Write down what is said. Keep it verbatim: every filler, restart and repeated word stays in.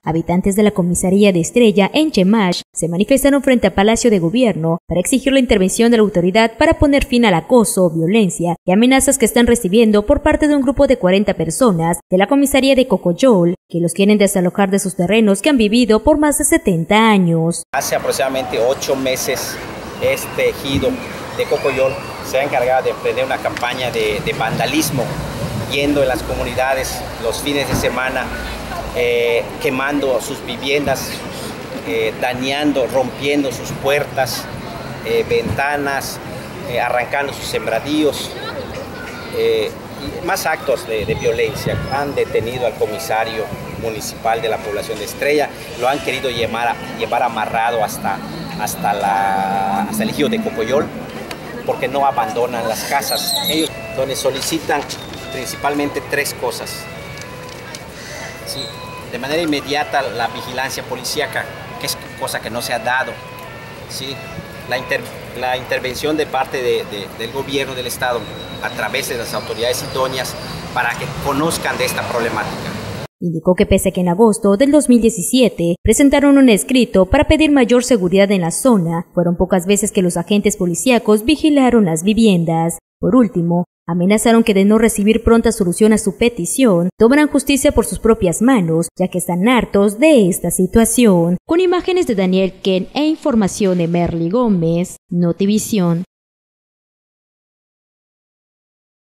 Habitantes de la comisaría de Estrella en Chemash se manifestaron frente al Palacio de Gobierno para exigir la intervención de la autoridad para poner fin al acoso, violencia y amenazas que están recibiendo por parte de un grupo de cuarenta personas de la comisaría de Cocoyol, que los quieren desalojar de sus terrenos que han vivido por más de setenta años. Hace aproximadamente ocho meses este ejido de Cocoyol se ha encargado de emprender una campaña de, de vandalismo, yendo en las comunidades los fines de semana, eh, quemando sus viviendas, eh, dañando, rompiendo sus puertas, eh, ventanas, eh, arrancando sus sembradíos, eh, y más actos de, de violencia. Han detenido al comisario municipal de la población de Estrella, lo han querido llevar, a, llevar amarrado hasta, hasta, la, hasta el ejido de Cocoyol, porque no abandonan las casas. Ellos donde solicitan principalmente tres cosas. Sí, de manera inmediata la vigilancia policíaca, que es cosa que no se ha dado. Sí, la, inter, la intervención de parte de, de, del gobierno del Estado a través de las autoridades idóneas para que conozcan de esta problemática. Indicó que pese a que en agosto del dos mil diecisiete presentaron un escrito para pedir mayor seguridad en la zona, fueron pocas veces que los agentes policíacos vigilaron las viviendas. Por último, amenazaron que de no recibir pronta solución a su petición, tomarán justicia por sus propias manos, ya que están hartos de esta situación. Con imágenes de Daniel Ken e información de Merly Gómez, Notivisión.